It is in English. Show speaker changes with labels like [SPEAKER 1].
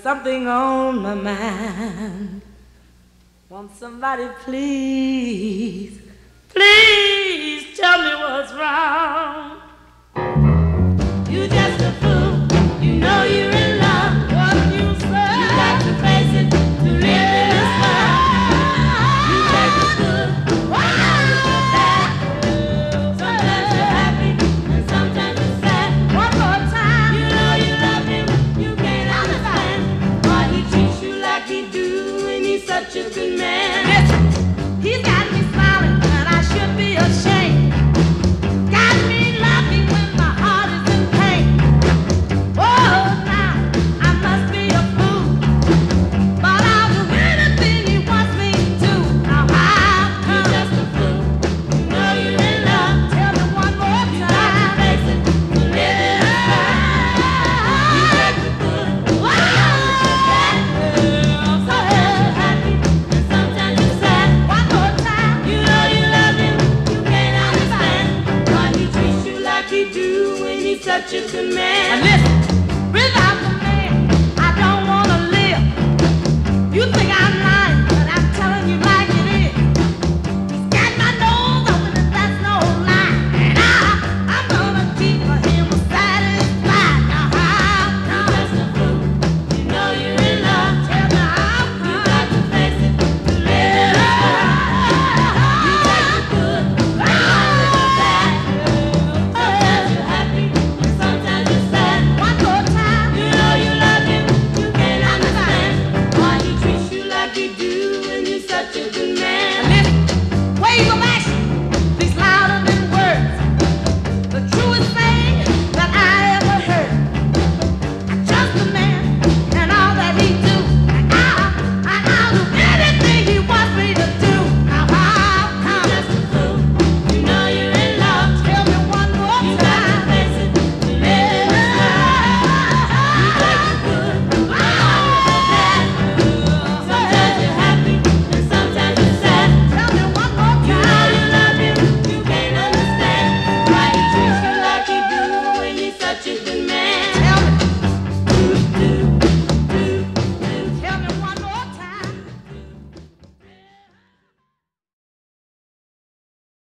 [SPEAKER 1] something on my mind. Won't somebody please, please tell me what's wrong? You just a fool, you know you're in love. What you say? You got to face it to live in this world. You take the good, sometimes you're bad. Sometimes you're happy and sometimes you're sad. One more time. You know you love him, you can't understand why he treats you like he do when he's such a good man. Listen, he's got me smiling and I should be ashamed. Got me laughing when my heart is in pain. Oh, now I must be a fool, but I'll do anything he wants me to. Now how come? You're just a fool, you know you're in love. Tell me one more time. You got to face it, to live in this world. You take the good, sometimes you're bad. Sometimes you're happy and sometimes you're sad. One more time. You know you love him, you can't understand why he treats you like he do when he's such a good man. And listen, without